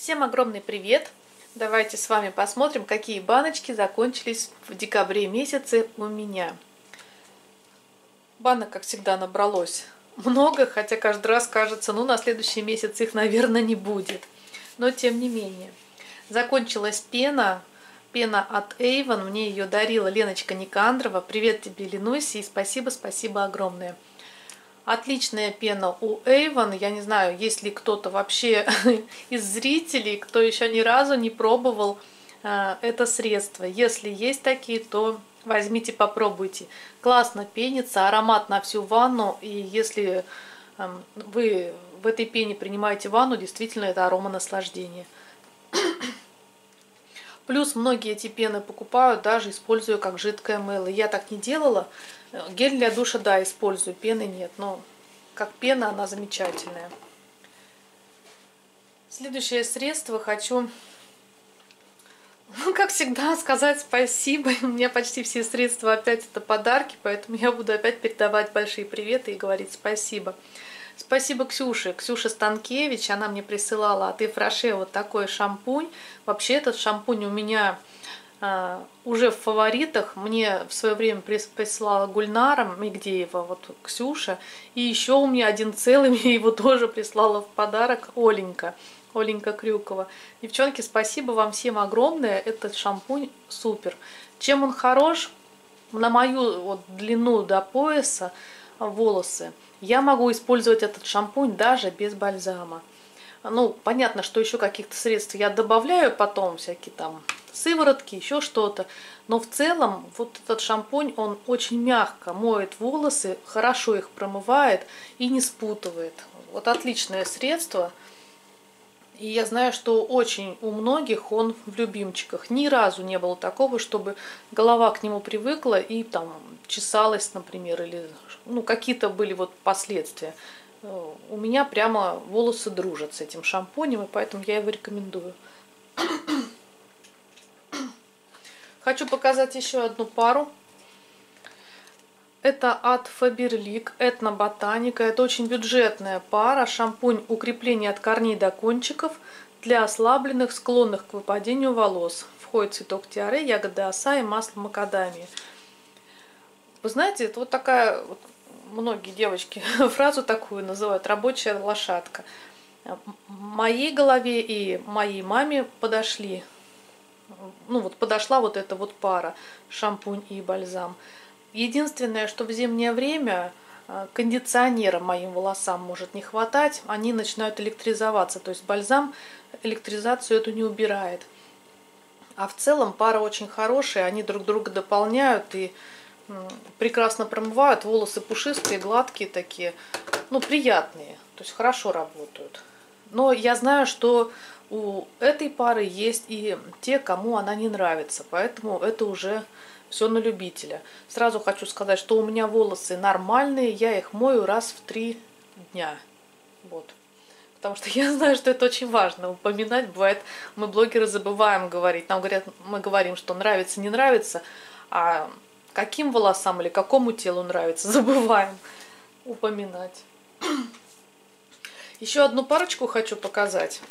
Всем огромный привет! Давайте с вами посмотрим, какие баночки закончились в декабре месяце у меня. Банок, как всегда, набралось много, хотя каждый раз кажется, ну на следующий месяц их, наверное, не будет. Но тем не менее. Закончилась пена. Пена от Avon. Мне ее дарила Леночка Никандрова. Привет тебе, Ленуся, и спасибо огромное. Отличная пена у Avon. Я не знаю, есть ли кто-то вообще из зрителей, кто еще ни разу не пробовал это средство. Если есть такие, то возьмите, попробуйте. Классно пенится, аромат на всю ванну. И если вы в этой пене принимаете ванну, действительно это ароманаслаждение. Плюс многие эти пены покупают, даже используя как жидкое мыло. Я так не делала. Гель для душа, да, использую, пены нет, но как пена она замечательная. Следующее средство хочу, как всегда, сказать спасибо. У меня почти все средства опять это подарки, поэтому я буду опять передавать большие приветы и говорить спасибо. Спасибо Ксюше Станкевич, она мне присылала от Ифраше вот такой шампунь. Вообще этот шампунь у меня уже в фаворитах. Мне в свое время прислала Гульнара Мигдеева, вот Ксюша. И еще у меня один целый, мне его тоже прислала в подарок Оленька Крюкова. Девчонки, спасибо вам всем огромное. Этот шампунь супер. Чем он хорош? На мою вот длину до пояса волосы я могу использовать этот шампунь даже без бальзама. Ну, понятно, что еще каких-то средств я добавляю потом, всякие там сыворотки, еще что-то. Но в целом вот этот шампунь, он очень мягко моет волосы, хорошо их промывает и не спутывает. Вот отличное средство. И я знаю, что очень у многих он в любимчиках. Ни разу не было такого, чтобы голова к нему привыкла и там чесалась, например, или ну, какие-то были вот последствия. У меня прямо волосы дружат с этим шампунем, и поэтому я его рекомендую. Хочу показать еще одну пару. Это от Faberlic, Этноботаника. Это очень бюджетная пара. Шампунь укрепление от корней до кончиков для ослабленных, склонных к выпадению волос. Входит цветок тиare, ягоды оса и масло макадамии. Вы знаете, это вот такая, вот, многие девочки фразу такую называют, рабочая лошадка. Моей голове и моей маме подошли. Ну вот подошла вот эта вот пара, шампунь и бальзам. Единственное, что в зимнее время кондиционера моим волосам может не хватать, они начинают электризоваться. То есть бальзам электризацию эту не убирает. А в целом пара очень хорошая, они друг друга дополняют и прекрасно промывают. Волосы пушистые, гладкие такие, ну приятные, то есть хорошо работают. Но я знаю, что у этой пары есть и те, кому она не нравится, поэтому это уже все на любителя. Сразу хочу сказать, что у меня волосы нормальные, я их мою раз в 3 дня. Вот. Потому что я знаю, что это очень важно упоминать. Бывает, мы блогеры забываем говорить. Нам говорят, мы говорим, что нравится, не нравится, а каким волосам или какому телу нравится, забываем упоминать. Еще одну парочку хочу показать.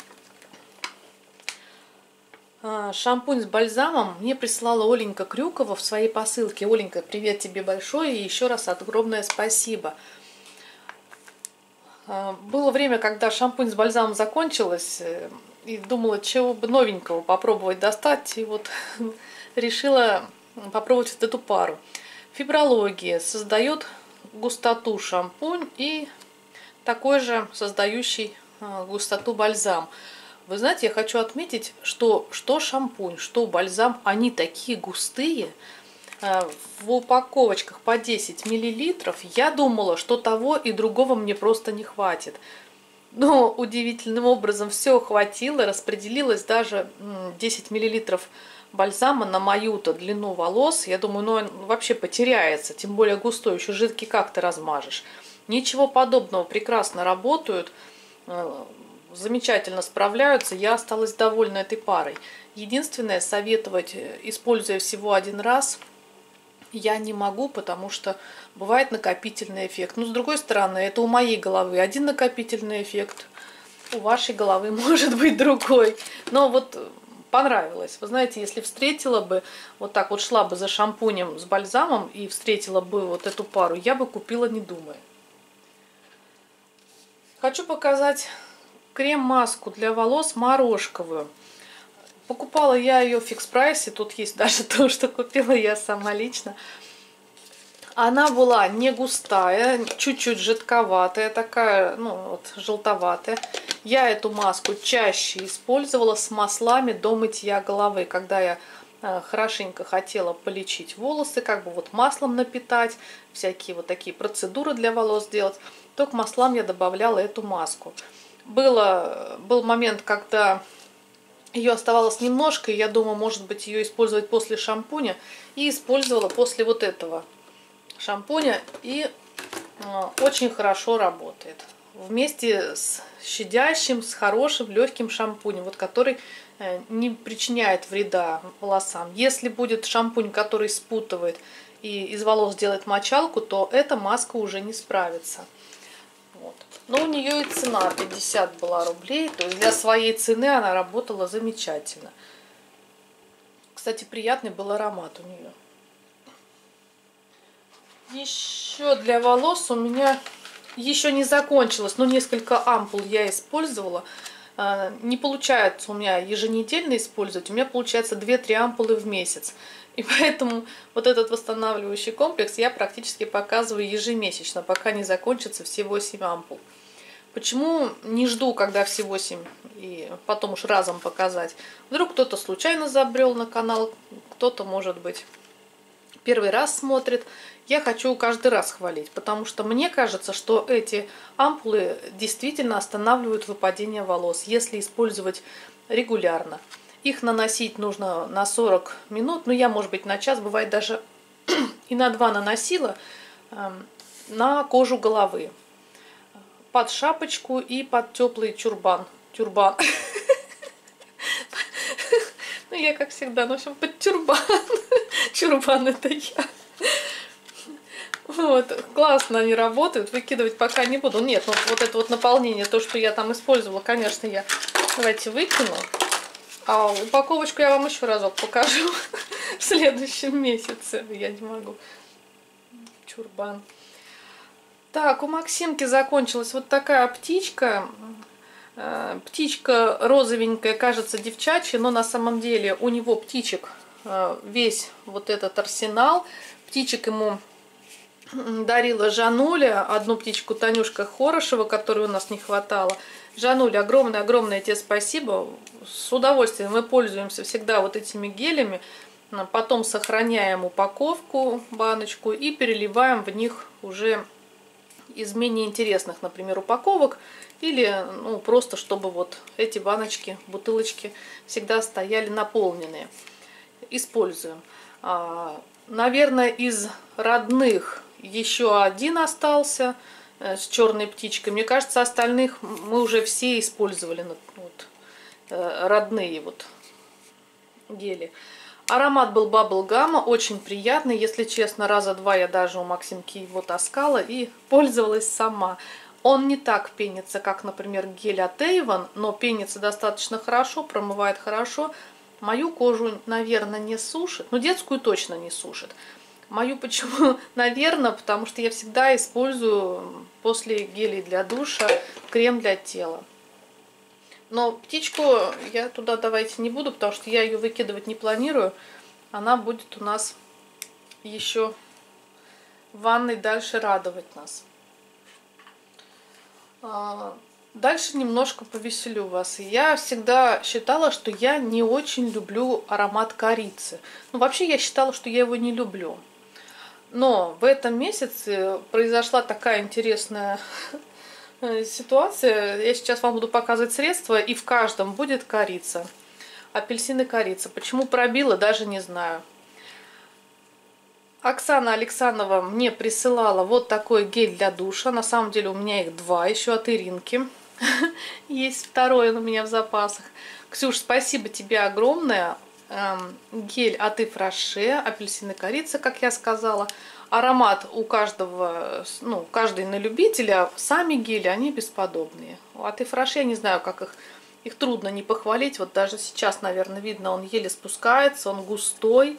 Шампунь с бальзамом мне прислала Оленька Крюкова в своей посылке. Оленька, привет тебе большое и еще раз огромное спасибо. Было время, когда шампунь с бальзамом закончилась, и думала, чего бы новенького попробовать достать. И вот решила попробовать вот эту пару. Фибрология создает густоту шампунь и такой же создающий густоту бальзам. Вы знаете, я хочу отметить, что шампунь, что бальзам, они такие густые. В упаковочках по 10 мл. Я думала, что того и другого мне просто не хватит. Но удивительным образом все хватило. Распределилось даже 10 мл бальзама на мою-то длину волос. Я думаю, ну он вообще потеряется. Тем более густой, еще жидкий как ты размажешь. Ничего подобного, прекрасно работают. Замечательно справляются, я осталась довольна этой парой. Единственное, советовать, используя всего один раз, я не могу, потому что бывает накопительный эффект. Но с другой стороны, это у моей головы один накопительный эффект, у вашей головы может быть другой. Но вот понравилось. Вы знаете, если встретила бы, вот так вот шла бы за шампунем с бальзамом и встретила бы вот эту пару, я бы купила, не думая. Хочу показать крем-маску для волос морошковую. Покупала я ее в фикс-прайсе, тут есть даже то, что купила я сама лично. Она была не густая, чуть-чуть жидковатая, такая, ну вот, желтоватая. Я эту маску чаще использовала с маслами до мытья головы, когда я хорошенько хотела полечить волосы, как бы вот маслом напитать, всякие вот такие процедуры для волос делать, то к маслам я добавляла эту маску. Был момент, когда ее оставалось немножко, и я думаю, может быть, ее использовать после шампуня, и использовала после вот этого шампуня, и очень хорошо работает. Вместе с щадящим, с хорошим, легким шампунем, вот, который не причиняет вреда волосам. Если будет шампунь, который спутывает и из волос делает мочалку, то эта маска уже не справится. Вот. Но у нее и цена 50 была рублей, то есть для своей цены она работала замечательно. Кстати, приятный был аромат у нее. Еще для волос у меня еще не закончилось, но несколько ампул я использовала. Не получается у меня еженедельно использовать, у меня получается 2-3 ампулы в месяц. И поэтому вот этот восстанавливающий комплекс я практически показываю ежемесячно, пока не закончатся все 8 ампул. Почему не жду, когда все 8 и потом уж разом показать? Вдруг кто-то случайно забрел на канал, кто-то, может быть, первый раз смотрит. Я хочу каждый раз хвалить, потому что мне кажется, что эти ампулы действительно останавливают выпадение волос, если использовать регулярно. Их наносить нужно на 40 минут, ну я, может быть, на час, бывает даже и на 2 наносила на кожу головы. Под шапочку и под теплый тюрбан. Тюрбан. Ну, я, как всегда, в общем, под тюрбан. Чурбан это я. Вот, классно они работают. Выкидывать пока не буду. Нет, вот это вот наполнение, то, что я там использовала, конечно, я, давайте, выкину. А упаковочку я вам еще разок покажу в следующем месяце. Я не могу. Чурбан. Так, у Максимки закончилась вот такая птичка. Птичка розовенькая, кажется, девчачья, но на самом деле у него птичек весь вот этот арсенал. Птичек ему дарила Жануля, одну птичку Танюшка Хорошева, которой у нас не хватало. Жануля, огромное-огромное тебе спасибо. С удовольствием мы пользуемся всегда вот этими гелями. Потом сохраняем упаковку, баночку, и переливаем в них уже из менее интересных, например, упаковок. Или ну, просто чтобы вот эти баночки, бутылочки всегда стояли наполненные. Используем. Наверное, из родных еще один остался с черной птичкой. Мне кажется, остальных мы уже все использовали. Вот, родные вот гели. Аромат был баблгама, очень приятный. Если честно, раза 2 я даже у Максимки его таскала и пользовалась сама. Он не так пенится, как, например, гель от Avon, но пенится достаточно хорошо, промывает хорошо. Мою кожу, наверное, не сушит, но детскую точно не сушит. Мою почему? Наверное, потому что я всегда использую после гелей для душа крем для тела. Но птичку я туда давайте не буду, потому что я ее выкидывать не планирую. Она будет у нас еще в ванной дальше радовать нас. Дальше немножко повеселю вас. Я всегда считала, что я не очень люблю аромат корицы. Ну, вообще я считала, что я его не люблю. Но в этом месяце произошла такая интересная ситуация. Я сейчас вам буду показывать средства, и в каждом будет корица. Апельсин и корица. Почему пробила, даже не знаю. Оксана Александрова мне присылала вот такой гель для душа. На самом деле у меня их 2, еще от Иринки. Есть второй у меня в запасах. Ксюш, спасибо тебе огромное. Гель от Иф Роше, апельсин и корица, как я сказала. Аромат у каждого, ну, каждый на любителя, сами гели, они бесподобные. От Ифраше я не знаю, как их трудно не похвалить. Вот даже сейчас, наверное, видно, он еле спускается, он густой,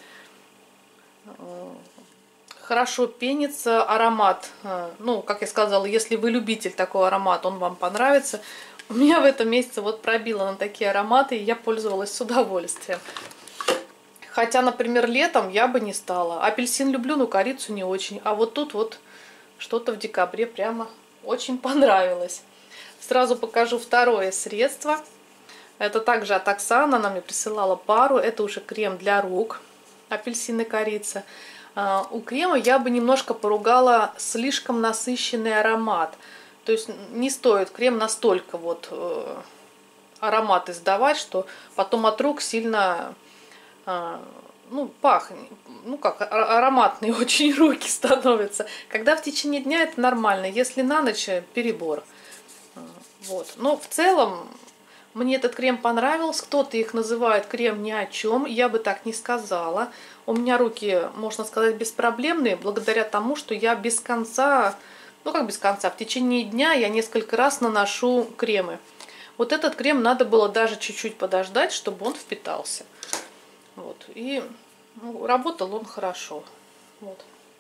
хорошо пенится, аромат, ну, как я сказала, если вы любитель такого аромата, он вам понравится. У меня в этом месяце вот пробило на такие ароматы, и я пользовалась с удовольствием. Хотя, например, летом я бы не стала. Апельсин люблю, но корицу не очень. А вот тут вот что-то в декабре прямо очень понравилось. Сразу покажу второе средство. Это также от Оксаны, она мне присылала пару. Это уже крем для рук, апельсин и корица. У крема я бы немножко поругала слишком насыщенный аромат. То есть не стоит крем настолько вот аромат издавать, что потом от рук сильно... ну, пахнет, ну как, ароматные очень руки становятся. Когда в течение дня, это нормально, если на ночь, перебор. Вот. Но в целом мне этот крем понравился. Кто-то их называет крем ни о чем, я бы так не сказала. У меня руки, можно сказать, беспроблемные, благодаря тому, что я без конца, ну как без конца, в течение дня я несколько раз наношу кремы. Вот этот крем надо было даже чуть-чуть подождать, чтобы он впитался. Вот. И ну, работал он хорошо. Вот.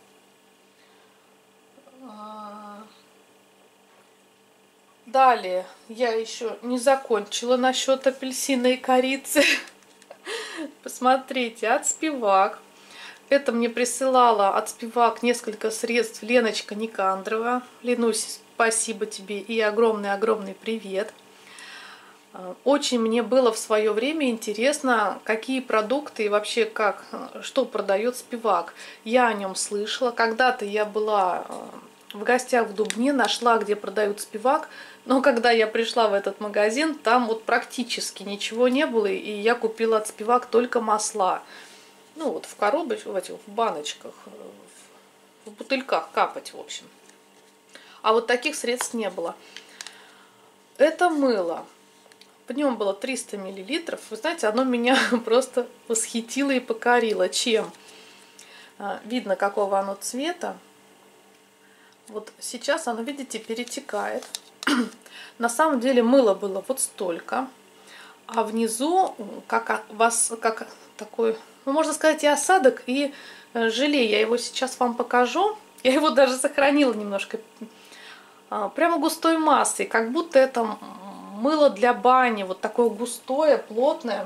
Далее я еще не закончила насчет апельсина и корицы. Посмотрите, от Спивак. Это мне присылала от Спивак несколько средств Леночка Никандрова. Ленусь, спасибо тебе и огромный-огромный привет. Очень мне было в свое время интересно, какие продукты и вообще как, что продает Спивак. Я о нем слышала. Когда-то я была в гостях в Дубне, нашла, где продают Спивак. Но когда я пришла в этот магазин, там вот практически ничего не было. И я купила от Спивак только масла. Ну вот в коробочках, в баночках, в бутыльках капать, в общем. А вот таких средств не было. Это мыло. В нем было 300 мл. Вы знаете, оно меня просто восхитило и покорило. Чем? Видно, какого оно цвета. Вот сейчас оно, видите, перетекает. На самом деле мыло было вот столько. А внизу, как такой, ну, можно сказать, и осадок, и желе. Я его сейчас вам покажу. Я его даже сохранила немножко. Прямо густой массой. Как будто это... мыло для бани, вот такое густое, плотное.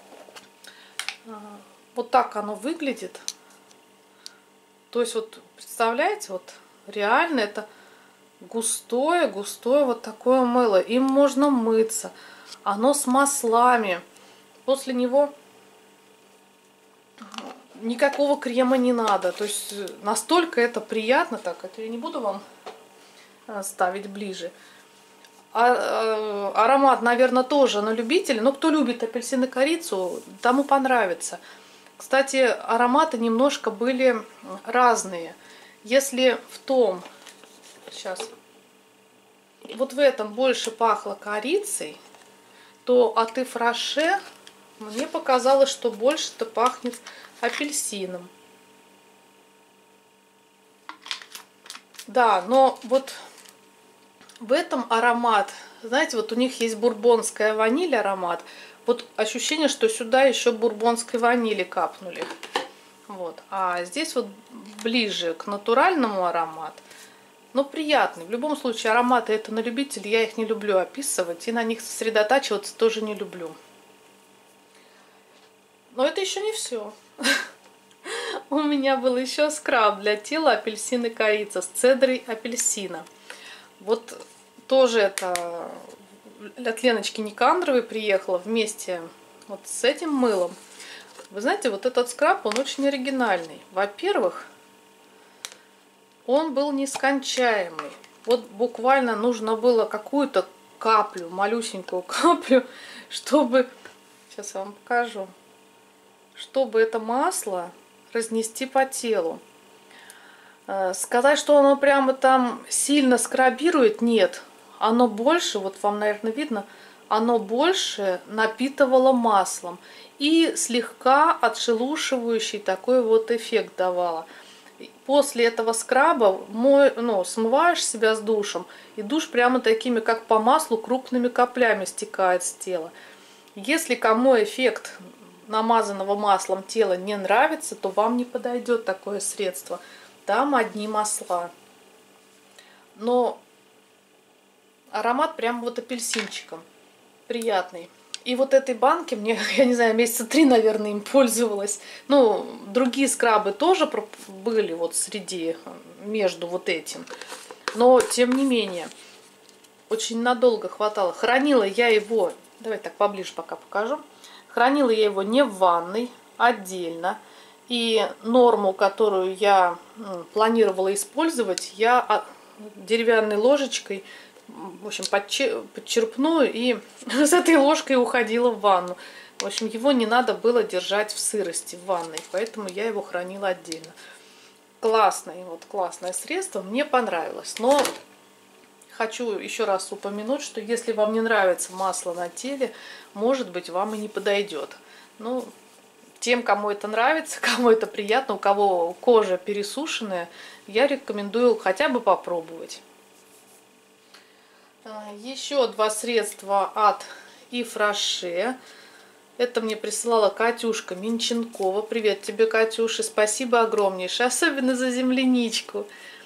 Вот так оно выглядит. То есть вот представляете, вот реально это густое вот такое мыло. Им можно мыться. Оно с маслами. После него никакого крема не надо. То есть настолько это приятно. Так, это я не буду вам ставить ближе. Аромат, наверное, тоже на любителя. Но кто любит апельсин и корицу, тому понравится. Кстати, ароматы немножко были разные. Если в том, сейчас, вот в этом больше пахло корицей, то от Ифраше мне показалось, что больше-то пахнет апельсином. Да, но вот в этом аромат, знаете, вот у них есть бурбонская ваниль аромат. Вот ощущение, что сюда еще бурбонской ванили капнули. Вот. А здесь вот ближе к натуральному аромат. Но приятный. В любом случае ароматы это на любителей. Я их не люблю описывать. И на них сосредотачиваться тоже не люблю. Но это еще не все. У меня был еще скраб для тела апельсин и корица с цедрой апельсина. Вот тоже это от Леночки Никандровой приехала вместе вот с этим мылом. Вы знаете, вот этот скраб, он очень оригинальный. Во-первых, он был нескончаемый. Вот буквально нужно было какую-то каплю, малюсенькую каплю, чтобы, сейчас я вам покажу, чтобы это масло разнести по телу. Сказать, что оно прямо там сильно скрабирует, нет. Оно больше, вот вам, наверное, видно, оно больше напитывало маслом. И слегка отшелушивающий такой вот эффект давало. После этого скраба смываешь себя с душем, и душ прямо такими, как по маслу, крупными каплями стекает с тела. Если кому эффект намазанного маслом тела не нравится, то вам не подойдет такое средство. Там одни масла. Но аромат прям вот апельсинчиком. Приятный. И вот этой банки мне, я не знаю, месяца 3, наверное, им пользовалась. Ну, другие скрабы тоже были вот среди, между вот этим. Но, тем не менее, очень надолго хватало. Хранила я его, давай так поближе пока покажу. Хранила я его не в ванной, отдельно. И норму, которую я планировала использовать, я деревянной ложечкой, в общем, подчерпну и с этой ложкой уходила в ванну. В общем, его не надо было держать в сырости в ванной, поэтому я его хранила отдельно. Классное, вот классное средство, мне понравилось. Но хочу еще раз упомянуть, что если вам не нравится масло на теле, может быть, вам и не подойдет. Ну, тем, кому это нравится, кому это приятно, у кого кожа пересушенная, я рекомендую хотя бы попробовать. Еще 2 средства от Yves Rocher. Это мне присылала Катюшка Минченкова. Привет тебе, Катюша, спасибо огромнейшее, особенно за земляничку.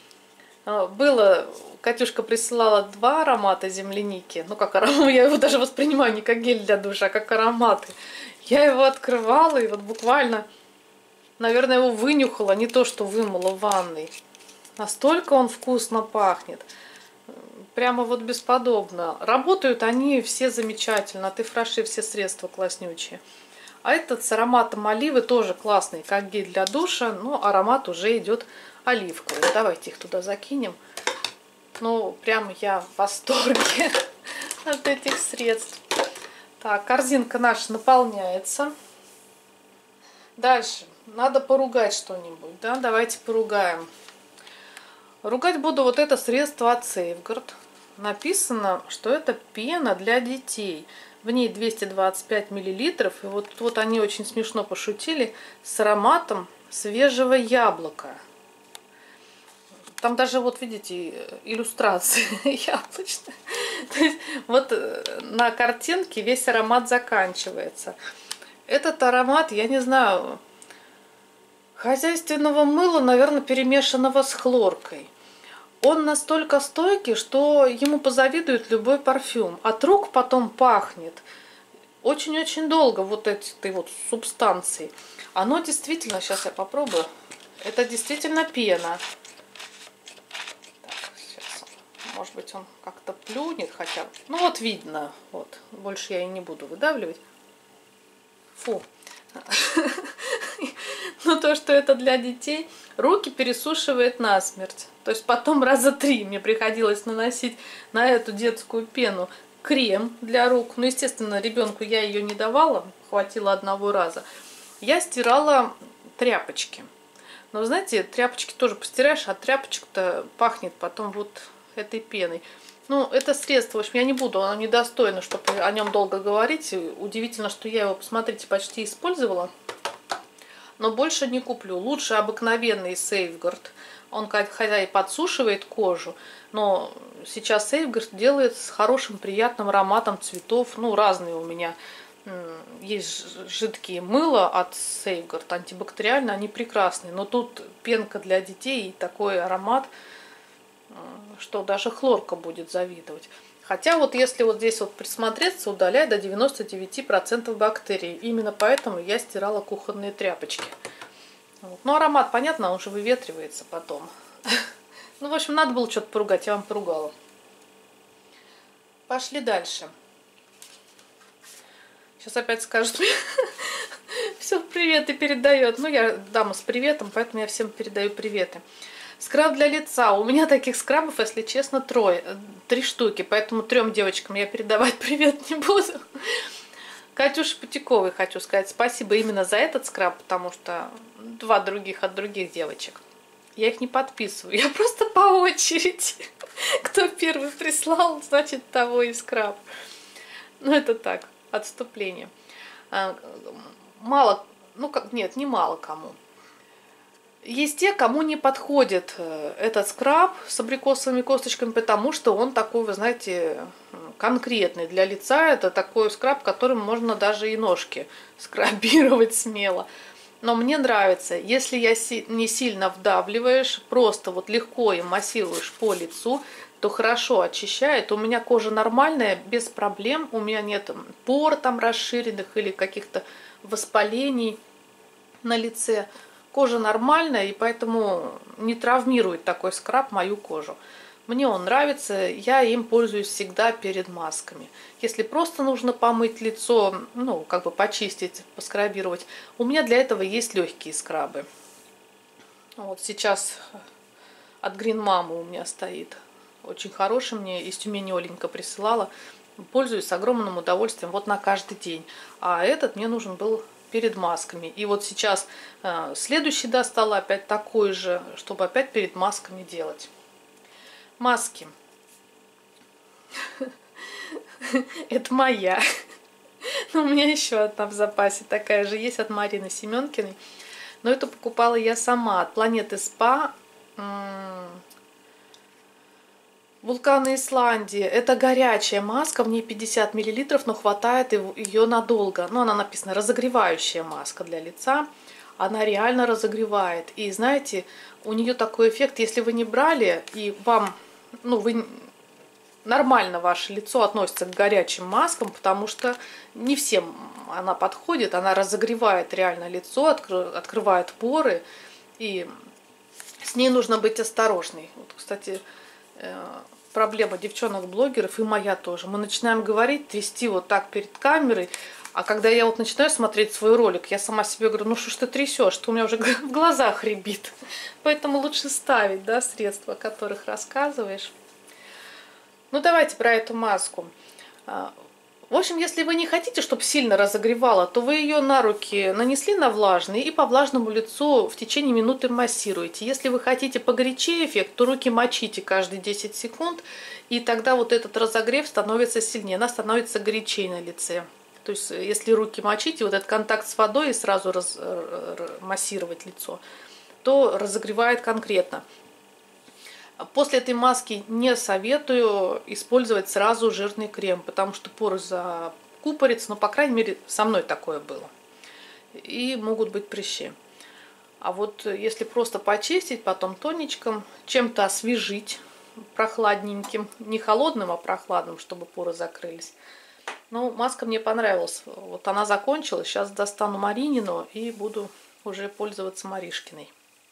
Катюшка присылала 2 аромата земляники. Ну, как аромат, я его даже воспринимаю не как гель для душа, а как ароматы. Я его открывала и вот буквально, наверное, его вынюхала, не то что вымыла в ванной. Настолько он вкусно пахнет. Прямо вот бесподобно. Работают они все замечательно. От Yves Rocher все средства класснючие. А этот с ароматом оливы тоже классный, как гель для душа, но аромат уже идет оливковый. Давайте их туда закинем. Ну, прям я в восторге от этих средств. Так, корзинка наша наполняется. Дальше. Надо поругать что-нибудь, да? Давайте поругаем. Ругать буду вот это средство от Safeguard. Написано, что это пена для детей. В ней 225 мл. И вот они очень смешно пошутили с ароматом свежего яблока. Там даже, вот видите, иллюстрации яблочные. То есть, вот на картинке весь аромат заканчивается. Этот аромат, я не знаю, хозяйственного мыла, наверное, перемешанного с хлоркой. Он настолько стойкий, что ему позавидует любой парфюм. От рук потом пахнет очень-очень долго вот этой вот субстанцией. Оно действительно, сейчас я попробую, это действительно пена. Так, сейчас, может быть, он как-то плюнет хотя бы. Ну вот видно, вот, больше я и не буду выдавливать. Фу. Но то, что это для детей, руки пересушивает насмерть. То есть потом раза 3 мне приходилось наносить на эту детскую пену крем для рук. Ну, естественно, ребенку я ее не давала, хватило одного раза. Я стирала тряпочки. Но, знаете, тряпочки тоже постираешь, а тряпочка-то пахнет потом вот этой пеной. Ну, это средство, в общем, я не буду, оно недостойно, чтобы о нем долго говорить. Удивительно, что я его, посмотрите, почти использовала. Но больше не куплю. Лучше обыкновенный Safeguard. Он хотя и подсушивает кожу, но сейчас Safeguard делает с хорошим приятным ароматом цветов. Ну, разные у меня есть жидкие мыла от Safeguard, антибактериальные, они прекрасные. Но тут пенка для детей и такой аромат, что даже хлорка будет завидовать. Хотя вот если вот здесь вот присмотреться, удаляет до 99% бактерий. Именно поэтому я стирала кухонные тряпочки. Вот. Ну, аромат, понятно, он же выветривается потом. Ну, в общем, надо было что-то поругать, я вам поругала. Пошли дальше. Сейчас опять скажут мне, все, приветы передает. Ну, я дама с приветом, поэтому я всем передаю приветы. Скраб для лица. У меня таких скрабов, если честно, 3 штуки. Поэтому 3 девочкам я передавать привет не буду. Катюше Путиковой хочу сказать спасибо именно за этот скраб, потому что 2 других от других девочек. Я их не подписываю. Я просто по очереди. Кто первый прислал, значит, того и скраб. Ну, это так, отступление. Мало, ну как, нет, не мало кому. Есть те, кому не подходит этот скраб с абрикосовыми косточками, потому что он такой, вы знаете, конкретный для лица. Это такой скраб, которым можно даже и ножки скрабировать смело. Но мне нравится, если не сильно вдавливаешь, просто вот легко им массируешь по лицу, то хорошо очищает. У меня кожа нормальная, без проблем. У меня нет пор там расширенных или каких-то воспалений на лице. Кожа нормальная, и поэтому не травмирует такой скраб мою кожу. Мне он нравится, я им пользуюсь всегда перед масками. Если просто нужно помыть лицо, ну, как бы почистить, поскрабировать, у меня для этого есть легкие скрабы. Вот сейчас от Green Mama у меня стоит. Очень хороший, мне из Тюмени Оленька присылала. Пользуюсь с огромным удовольствием вот на каждый день. А этот мне нужен был перед масками. И вот сейчас следующий достала опять такой же, чтобы опять перед масками делать. Маски. Это моя. Но у меня еще одна в запасе такая же есть от Марины Семенкиной. Но эту покупала я сама от Планеты Спа. Вулканы Исландии. Это горячая маска, в ней 50 мл, но хватает ее надолго. Ну, она написана разогревающая маска для лица. Она реально разогревает. И знаете, у нее такой эффект, если вы не брали, и вам, ну, вы нормально ваше лицо относится к горячим маскам, потому что не всем она подходит. Она разогревает реально лицо, открывает поры. И с ней нужно быть осторожной. Вот, кстати, проблема девчонок-блогеров, и моя тоже. Мы начинаем говорить, трясти вот так перед камерой, а когда я вот начинаю смотреть свой ролик, я сама себе говорю, ну что ж ты трясешь, что у меня уже в глазах рябит. Поэтому лучше ставить, да, средства, о которых рассказываешь. Ну давайте про эту маску. В общем, если вы не хотите, чтобы сильно разогревало, то вы ее на руки нанесли на влажный и по влажному лицу в течение минуты массируете. Если вы хотите погорячее эффект, то руки мочите каждые 10 секунд, и тогда вот этот разогрев становится сильнее, она становится горячей на лице. То есть, если руки мочите, вот этот контакт с водой и сразу массировать лицо, то разогревает конкретно. После этой маски не советую использовать сразу жирный крем, потому что поры закупорятся, но, по крайней мере, со мной такое было. И могут быть прыщи. А вот если просто почистить, потом тоничком, чем-то освежить прохладненьким, не холодным, а прохладным, чтобы поры закрылись. Ну, маска мне понравилась. Вот она закончилась, сейчас достану Маринину и буду уже пользоваться Маришкиной.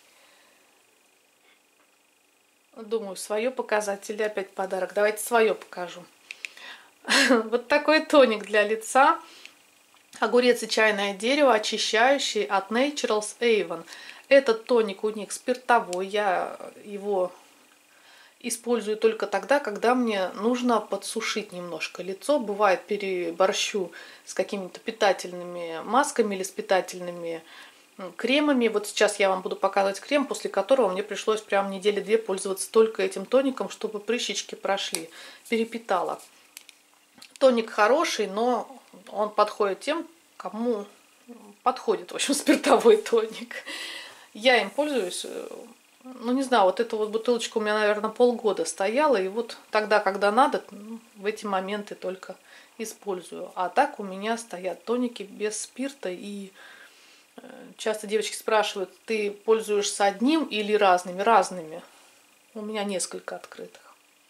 Думаю, свое показать или опять подарок. Давайте свое покажу. Вот такой тоник для лица. Огурец и чайное дерево, очищающий от Naturals Avon. Этот тоник у них спиртовой. Я его использую только тогда, когда мне нужно подсушить немножко лицо. Бывает, переборщу с какими-то питательными масками или с питательными кремами. Вот сейчас я вам буду показывать крем, после которого мне пришлось прям недели 2 пользоваться только этим тоником, чтобы прыщички прошли. Перепитала. Тоник хороший, но он подходит тем, кому подходит, в общем, спиртовой тоник. Я им пользуюсь, ну не знаю, вот эта вот бутылочка у меня, наверное, полгода стояла, и вот тогда, когда надо, в эти моменты только использую. А так у меня стоят тоники без спирта, и часто девочки спрашивают, ты пользуешься одним или разными? Разными. У меня несколько открытых.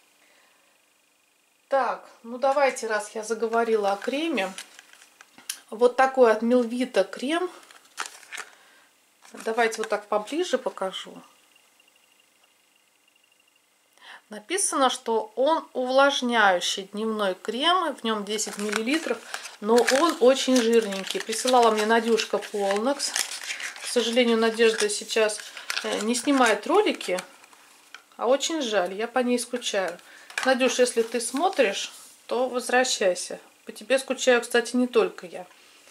Так, ну давайте, раз я заговорила о креме. Вот такой от Милвита крем. Давайте вот так поближе покажу. Написано, что он увлажняющий дневной крем, в нем 10 мл, но он очень жирненький. Присылала мне Надюшка Полнакс. К сожалению, Надежда сейчас не снимает ролики, а очень жаль, я по ней скучаю. Надюш, если ты смотришь, то возвращайся. По тебе скучаю, кстати, не только я.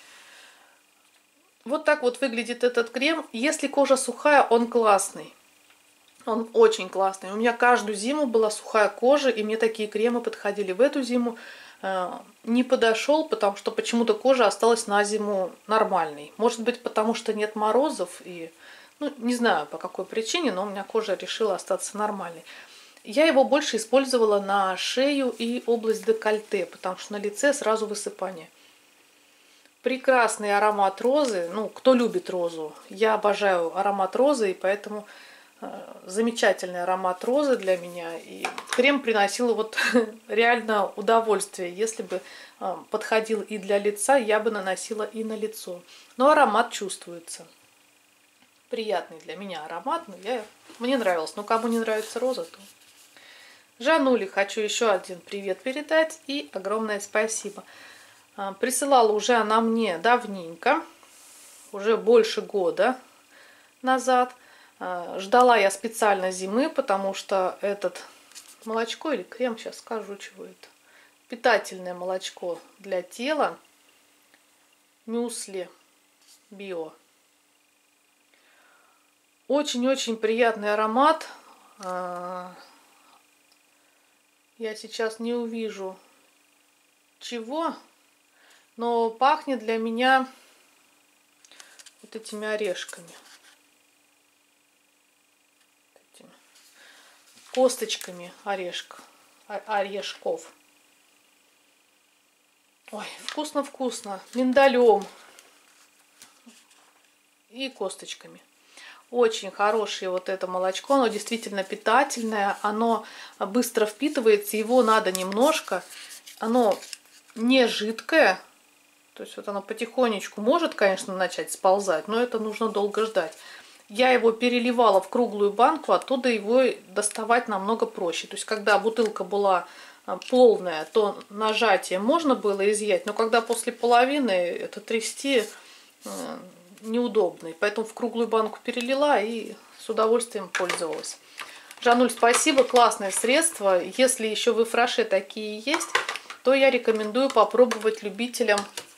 Вот так вот выглядит этот крем. Если кожа сухая, он классный. Он очень классный. У меня каждую зиму была сухая кожа, и мне такие кремы подходили. В эту зиму не подошел, потому что почему-то кожа осталась на зиму нормальной. Может быть, потому что нет морозов, и Ну, не знаю по какой причине, но у меня кожа решила остаться нормальной. Я его больше использовала на шею и область декольте, потому что на лице сразу высыпание. Прекрасный аромат розы. Ну, кто любит розу. Я обожаю аромат розы, и поэтому замечательный аромат розы для меня. И крем приносил вот реально удовольствие. Если бы подходил и для лица, я бы наносила и на лицо. Но аромат чувствуется. Приятный для меня аромат, но мне нравилось. Но кому не нравится роза, то... Жануле хочу еще один привет передать и огромное спасибо. Присылала уже она мне давненько, уже больше года назад. Ждала я специально зимы, потому что этот молочко или крем, сейчас скажу, чего это. Питательное молочко для тела. Мюсли Био. Очень-очень приятный аромат. Я сейчас не увижу чего, но пахнет для меня вот этими орешками. Этими косточками орешков. Ой, вкусно-вкусно. Миндалем и косточками. Очень хорошее вот это молочко, оно действительно питательное, оно быстро впитывается, его надо немножко, оно не жидкое, то есть вот оно потихонечку может, конечно, начать сползать, но это нужно долго ждать. Я его переливала в круглую банку, оттуда его доставать намного проще. То есть когда бутылка была полная, то нажатием можно было изъять, но когда после половины, это трясти неудобно. И поэтому в круглую банку перелила и с удовольствием пользовалась. Жануль, спасибо, классное средство. Если еще в Ифраше такие есть, то я рекомендую попробовать любителям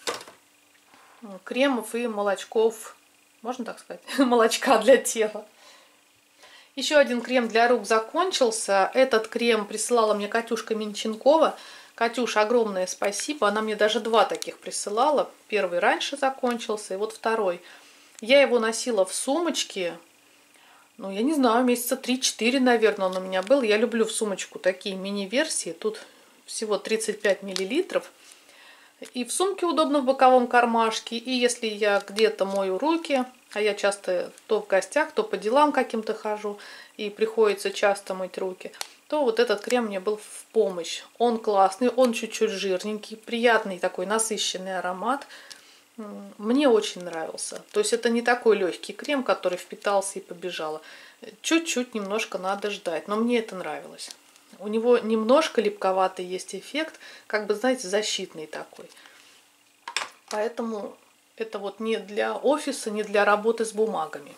кремов и молочков, можно так сказать, молочка для тела. Еще один крем для рук закончился. Этот крем присылала мне Катюшка Минченкова. Катюш, огромное спасибо. Она мне даже два таких присылала. Первый раньше закончился, и вот второй. Я его носила в сумочке. Ну, я не знаю, месяца 3-4, наверное, он у меня был. Я люблю в сумочку такие мини-версии. Тут всего 35 миллилитров. И в сумке удобно в боковом кармашке. И если я где-то мою руки, а я часто то в гостях, то по делам каким-то хожу, и приходится часто мыть руки, то вот этот крем мне был в помощь. Он классный, он чуть-чуть жирненький, приятный такой насыщенный аромат. Мне очень нравился. То есть это не такой легкий крем, который впитался и побежало. Чуть-чуть немножко надо ждать, но мне это нравилось. У него немножко липковатый есть эффект, как бы, знаете, защитный такой. Поэтому это вот не для офиса, не для работы с бумагами.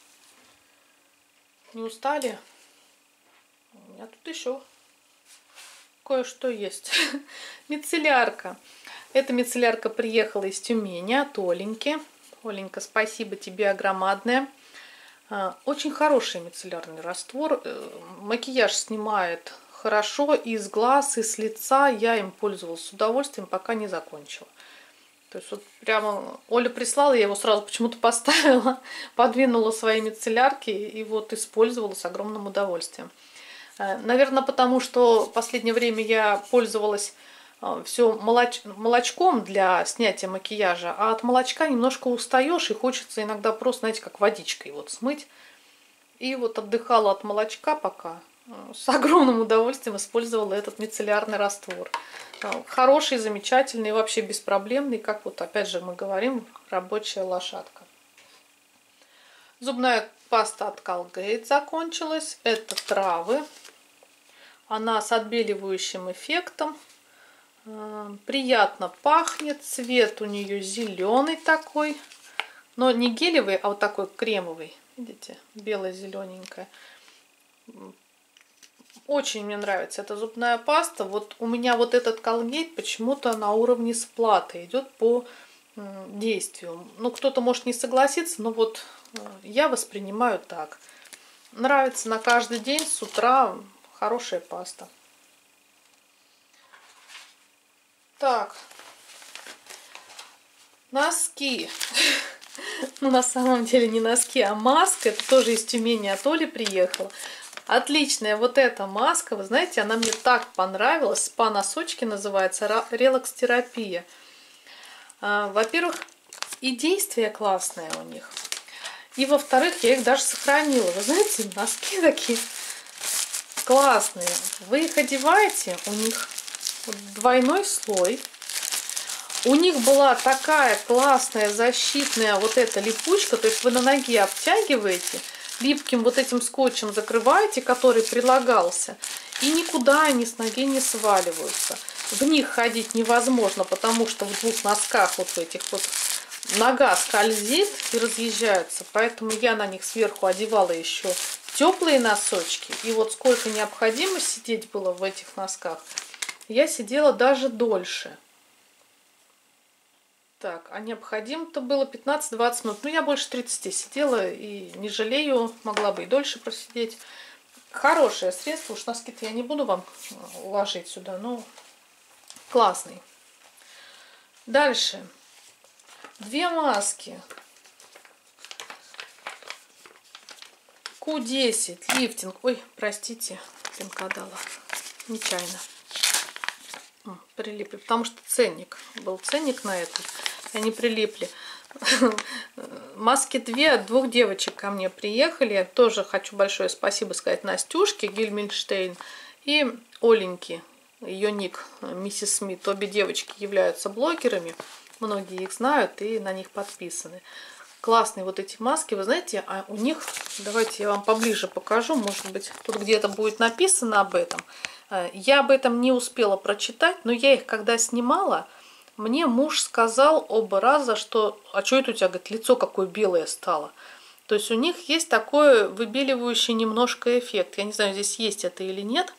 Не устали? У меня тут еще кое-что есть. Мицеллярка. Эта мицеллярка приехала из Тюмени от Оленьки. Оленька, спасибо тебе огромадное. Очень хороший мицеллярный раствор. Макияж снимает хорошо и с глаз, и с лица. Я им пользовалась с удовольствием, пока не закончила. То есть вот прямо Оля прислала, я его сразу почему-то поставила, подвинула свои мицеллярки и вот использовала с огромным удовольствием. Наверное, потому что в последнее время я пользовалась все молочком для снятия макияжа, а от молочка немножко устаешь и хочется иногда просто, знаете, как водичкой вот смыть. И вот отдыхала от молочка пока. С огромным удовольствием использовала этот мицеллярный раствор. Хороший, замечательный, вообще беспроблемный, как вот опять же мы говорим, рабочая лошадка. Зубная паста от Colgate закончилась. Это травы. Она с отбеливающим эффектом. Приятно пахнет. Цвет у нее зеленый такой. Но не гелевый, а вот такой кремовый. Видите, бело-зелененькая. Очень мне нравится эта зубная паста. Вот у меня вот этот Colgate почему-то на уровне сплата идет по действию. Ну, кто-то может не согласиться, но вот я воспринимаю так. Нравится на каждый день с утра, хорошая паста. Так, носки. Ну, на самом деле не носки, а маска. Это тоже из Тюмени от Оли приехала. Отличная вот эта маска. Вы знаете, она мне так понравилась. Спа-носочки называется. Релакс-терапия. Во-первых, и действие классное у них. И во-вторых, я их даже сохранила. Вы знаете, носки такие классные. Вы их одеваете, у них двойной слой. У них была такая классная защитная вот эта липучка. То есть вы на ноге обтягиваете, липким вот этим скотчем закрываете, который прилагался. И никуда они с ноги не сваливаются. В них ходить невозможно, потому что в двух носках вот в этих вот нога скользит и разъезжается. Поэтому я на них сверху одевала еще теплые носочки. И вот сколько необходимо сидеть было в этих носках, я сидела даже дольше. Так, а необходимо-то было 15-20 минут. Ну, я больше 30 сидела и не жалею, могла бы и дольше просидеть. Хорошее средство, уж носки-то я не буду вам уложить сюда, но классный. Дальше. Две маски. Q10 лифтинг. Ой, простите, пинка дала. Нечаянно. Прилипли, потому что ценник. Был ценник на это. И они прилипли. Маски две от двух девочек ко мне приехали. Я тоже хочу большое спасибо сказать Настюшке Гильминштейн и Оленьке. Ее ник миссис Смит. Обе девочки являются блогерами. Многие их знают и на них подписаны. Классные вот эти маски. Вы знаете, а у них, давайте я вам поближе покажу. Может быть, тут где-то будет написано об этом. Я об этом не успела прочитать, но я их когда снимала, мне муж сказал оба раза, что а что это у тебя, говорит, лицо какое белое стало. То есть у них есть такой выбеливающий немножко эффект. Я не знаю, здесь есть это или нет.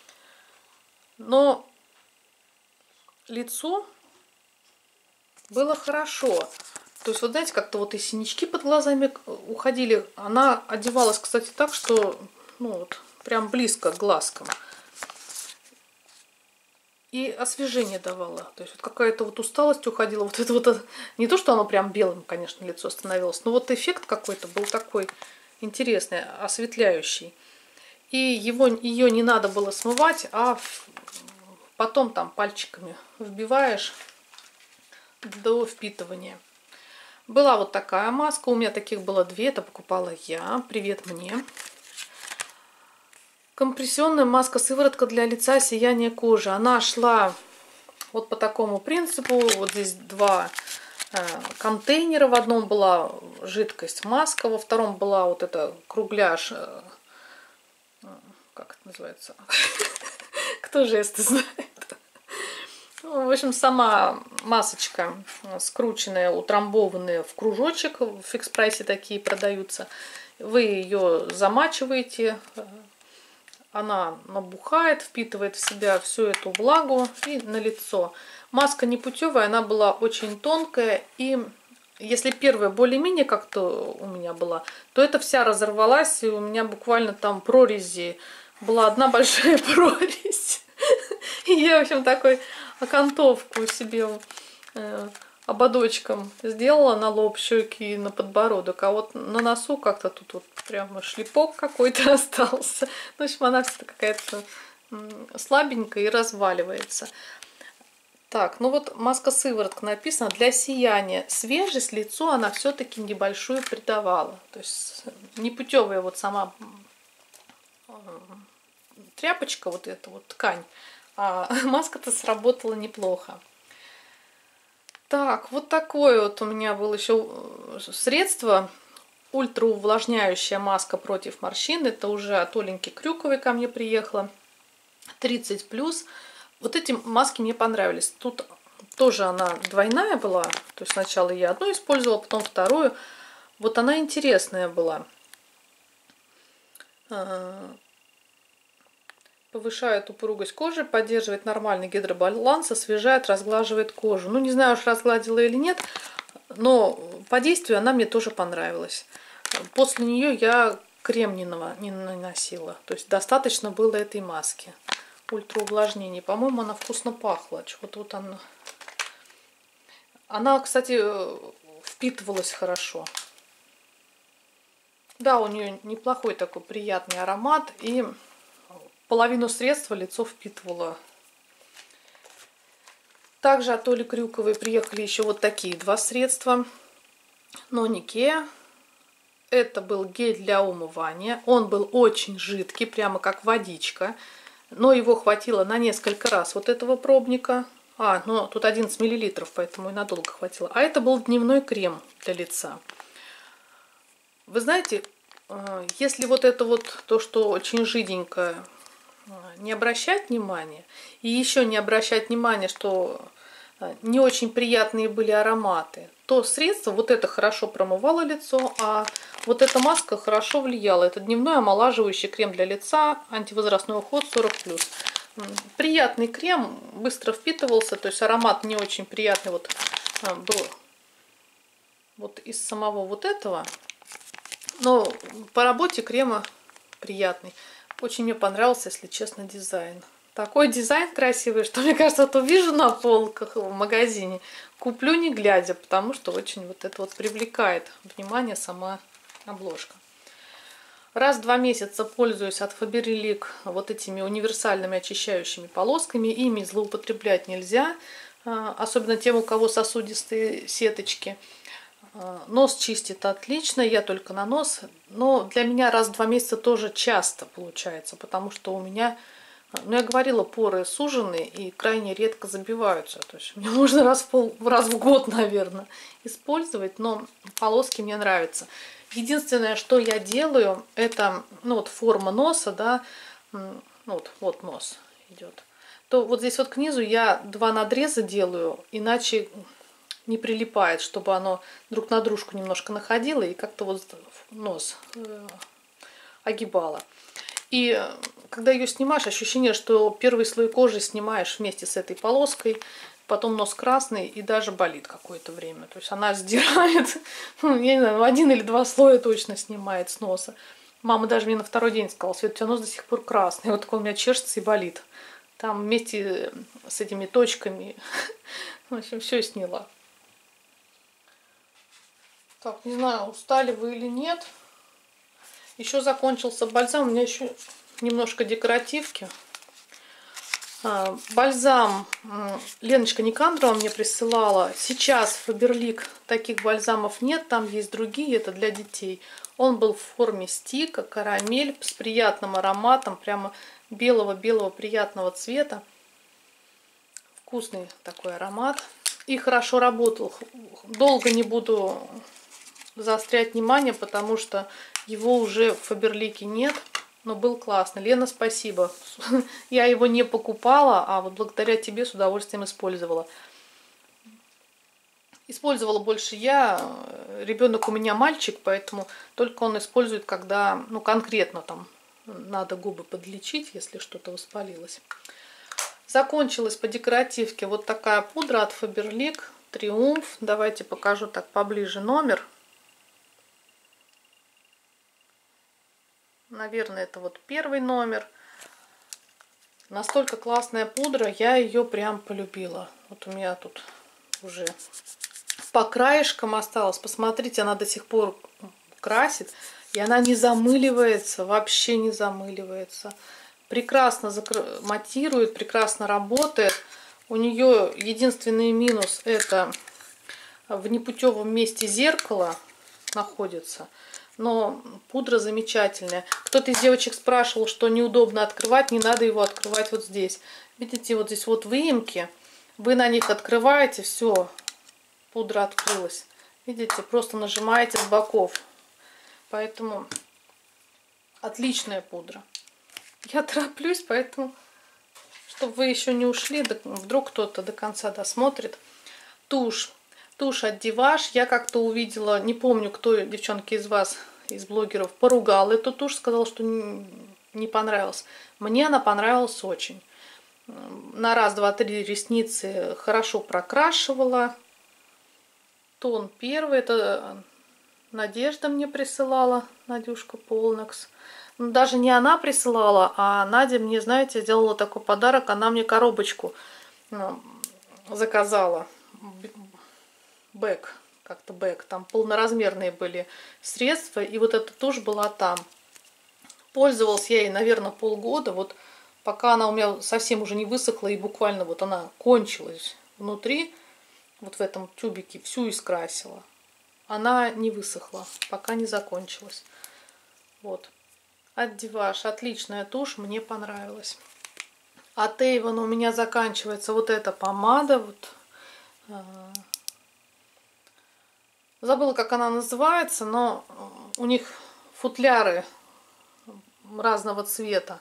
Но лицо было хорошо. То есть, вот знаете, как-то вот и синячки под глазами уходили. Она одевалась, кстати, так, что, ну вот, прям близко к глазкам. И освежение давала. То есть, вот какая-то вот усталость уходила. Вот это вот, не то, что оно прям белым, конечно, лицо становилось, но вот эффект какой-то был такой интересный, осветляющий. И ее не надо было смывать, а потом там пальчиками вбиваешь до впитывания. Была вот такая маска. У меня таких было две. Это покупала я. Привет мне. Компрессионная маска-сыворотка для лица, сияние кожи. Она шла вот по такому принципу. Вот здесь два контейнера. В одном была жидкость маска, во втором была вот эта кругляш. Как это называется? Кто жесты знает? В общем, сама масочка скрученная, утрамбованная в кружочек. В фикс-прайсе такие продаются. Вы ее замачиваете. Она набухает, впитывает в себя всю эту влагу и на лицо. Маска не путевая, она была очень тонкая. И если первая более-менее как-то у меня была, то эта вся разорвалась. И у меня буквально там прорези. Была одна большая прорезь. И я, в общем, такой окантовку себе ободочком сделала на лоб, щеки и на подбородок. А вот на носу как-то тут вот прямо шлепок какой-то остался. В общем, она вся какая-то слабенькая и разваливается. Так, ну вот маска-сыворотка написано для сияния. Свежесть лицу она все-таки небольшую придавала. То есть непутевая вот сама тряпочка, вот эта вот ткань. А маска-то сработала неплохо. Так, вот такое вот у меня было еще средство. Ультраувлажняющая маска против морщин. Это уже от Оленьки Крюковой ко мне приехала. 30+. Вот эти маски мне понравились. Тут тоже она двойная была. То есть сначала я одну использовала, потом вторую. Вот она интересная была. Повышает упругость кожи, поддерживает нормальный гидробаланс, освежает, разглаживает кожу. Ну, не знаю, уж разгладила или нет, но по действию она мне тоже понравилась. После нее я крем не наносила. То есть достаточно было этой маски. Ультраувлажнение. По-моему, она вкусно пахла. Вот тут она. Она, кстати, впитывалась хорошо. Да, у нее неплохой такой приятный аромат. И половину средства лицо впитывало. Также от Оли Крюковой приехали еще вот такие два средства. Но Никея. Это был гель для умывания. Он был очень жидкий, прямо как водичка. Но его хватило на несколько раз вот этого пробника. Ну тут 11 мл, поэтому и надолго хватило. А это был дневной крем для лица. Вы знаете, если вот это вот то, что очень жиденькое, не обращать внимания, и еще не обращать внимания, что не очень приятные были ароматы, то средство вот это хорошо промывало лицо, а вот эта маска хорошо влияла. Это дневной омолаживающий крем для лица, антивозрастной уход 40+. Приятный крем, быстро впитывался, то есть аромат не очень приятный вот был вот из самого вот этого. Но по работе крема приятный. Очень мне понравился, если честно, дизайн. Такой дизайн красивый, что, мне кажется, вот увижу на полках в магазине, куплю не глядя, потому что очень вот это вот привлекает внимание сама обложка. Раз в 2 месяца пользуюсь от Faberlic вот этими универсальными очищающими полосками. Ими злоупотреблять нельзя, особенно тем, у кого сосудистые сеточки. Нос чистит отлично, я только на нос. Но для меня раз в 2 месяца тоже часто получается, потому что у меня, я говорила, поры сужены и крайне редко забиваются. То есть мне можно раз в год, наверное, использовать, но полоски мне нравятся. Единственное, что я делаю, это вот форма носа, да, вот нос идет. То вот здесь вот к низу я 2 надреза делаю, иначе не прилипает, чтобы оно друг на дружку немножко находило и как-то вот нос огибало. И когда ее снимаешь, ощущение, что первый слой кожи снимаешь вместе с этой полоской, потом нос красный и даже болит какое-то время. То есть она сдирает, я не знаю, 1 или 2 слоя точно снимает с носа. Мама даже мне на 2-й день сказала: Свет, у тебя нос до сих пор красный. Вот такой у меня чешется и болит. Там вместе с этими точками, в общем, все сняла. Так, не знаю, устали вы или нет. Еще закончился бальзам. У меня еще немножко декоративки. Бальзам Леночка Никандрова мне присылала. Сейчас в Faberlic таких бальзамов нет, там есть другие, это для детей. Он был в форме стика, карамель, с приятным ароматом, прямо белого-белого приятного цвета. Вкусный такой аромат. И хорошо работал. Долго не буду заострять внимание, потому что его уже в Faberlic нет. Но был классно. Лена, спасибо. Я его не покупала, а вот благодаря тебе с удовольствием использовала. Использовала больше я. Ребенок у меня мальчик, поэтому только он использует, когда, конкретно там надо губы подлечить, если что-то воспалилось. Закончилась по декоративке вот такая пудра от Faberlic Триумф. Давайте покажу так поближе номер. Наверное, это вот 1-й номер. Настолько классная пудра, я ее прям полюбила. Вот у меня тут уже по краешкам осталось. Посмотрите, она до сих пор красит. И она не замыливается, вообще не замыливается. Прекрасно матирует, прекрасно работает. У нее единственный минус — это в непутевом месте зеркало находится. Но пудра замечательная. Кто-то из девочек спрашивал, что неудобно открывать, не надо его открывать вот здесь. Видите, вот здесь вот выемки. Вы на них открываете, все, пудра открылась. Видите, просто нажимаете с боков. Поэтому отличная пудра. Я тороплюсь, поэтому, чтобы вы еще не ушли, вдруг кто-то до конца досмотрит. Тушь. Тушь от Диваш. Я как-то увидела, не помню, кто, девчонки, из вас, из блогеров, поругал эту тушь, сказал, что не понравилась. Мне она понравилась очень. На раз, два, три ресницы хорошо прокрашивала. Тон 1, это Надежда мне присылала, Надюшка Полнакс. Даже не она присылала, а Надя мне, знаете, сделала такой подарок. Она мне коробочку заказала. Бэк как-то бэк. Там полноразмерные были средства, и вот эта тушь была там. Пользовалась я ей, наверное, полгода, вот пока она у меня совсем уже не высохла, и буквально вот она кончилась внутри, вот в этом тюбике, всю искрасила. Она не высохла, пока не закончилась. Вот. От Диваш отличная тушь, мне понравилась. От Avon у меня заканчивается вот эта помада. Вот. Забыла, как она называется, но у них футляры разного цвета.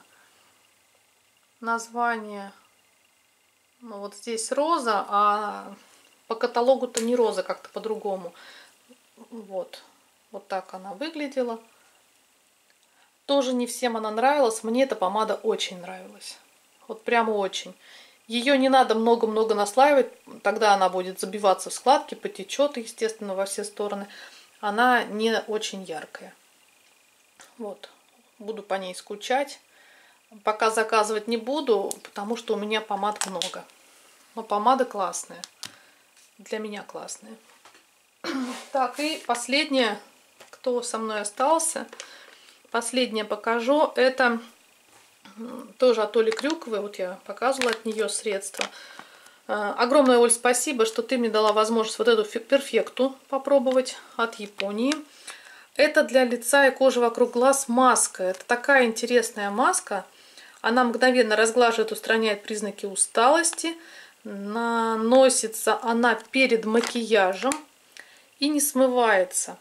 Название, ну вот здесь роза, а по каталогу-то не роза, как-то по-другому. Вот. Вот так она выглядела. Тоже не всем она нравилась. Мне эта помада очень нравилась. Вот прямо очень. Ее не надо много-много наслаивать. Тогда она будет забиваться в складки, потечет, естественно, во все стороны. Она не очень яркая. Вот. Буду по ней скучать. Пока заказывать не буду, потому что у меня помад много. Но помада классная. Для меня классная. Так, и последнее, кто со мной остался. Последнее покажу. Это тоже от Оли Крюковой. Вот я показывала от нее средства. Огромное, Оль, спасибо, что ты мне дала возможность вот эту перфекту попробовать от Японии. Это для лица и кожи вокруг глаз маска. Это такая интересная маска. Она мгновенно разглаживает, устраняет признаки усталости. Наносится она перед макияжем и не смывается.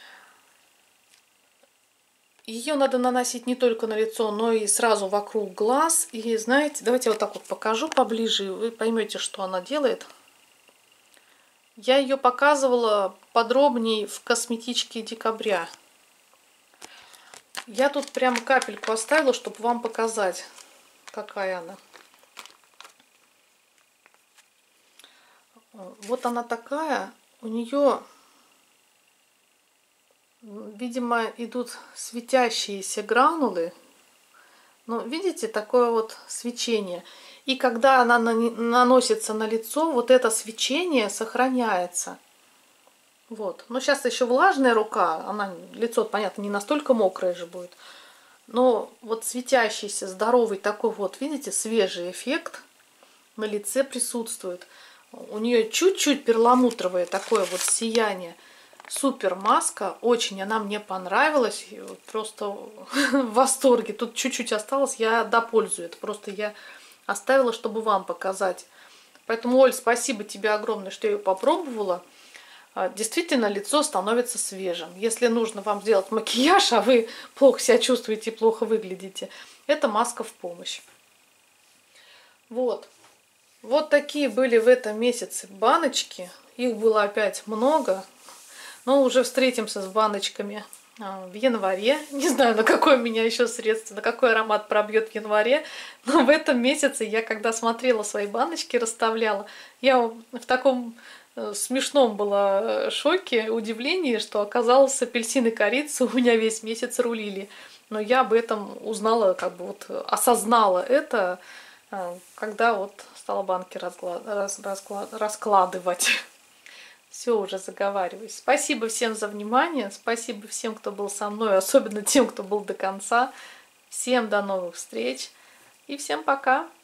Ее надо наносить не только на лицо, но и сразу вокруг глаз. И знаете, давайте я вот так вот покажу поближе, и вы поймете, что она делает. Я ее показывала подробнее в косметичке декабря. Я тут прям капельку оставила, чтобы вам показать, какая она. Вот она такая. У нее, видимо, идут светящиеся гранулы. Ну, видите, такое вот свечение. И когда она наносится на лицо, вот это свечение сохраняется. Вот. Но сейчас еще влажная рука, лицо, понятно, не настолько мокрое же будет. Но вот светящийся, здоровый такой вот, видите, свежий эффект на лице присутствует. У нее чуть-чуть перламутровое такое вот сияние. Супер маска, очень она мне понравилась, просто в восторге. Тут чуть-чуть осталось, я допользую это, просто я оставила, чтобы вам показать. Поэтому, Оль, спасибо тебе огромное, что я ее попробовала. Действительно, лицо становится свежим. Если нужно вам сделать макияж, а вы плохо себя чувствуете и плохо выглядите, эта маска в помощь. Вот. Вот такие были в этом месяце баночки. Их было опять много. Но уже встретимся с баночками в январе. Не знаю, на какое у меня еще средство, на какой аромат пробьет в январе. Но в этом месяце я, когда смотрела свои баночки, расставляла, я в таком смешном было шоке, удивлении, что оказалось, апельсин и корица у меня весь месяц рулили. Но я об этом узнала, как бы вот осознала это, когда вот стала банки раскладывать. Все, уже заговариваюсь. Спасибо всем за внимание. Спасибо всем, кто был со мной, особенно тем, кто был до конца. Всем до новых встреч. И всем пока.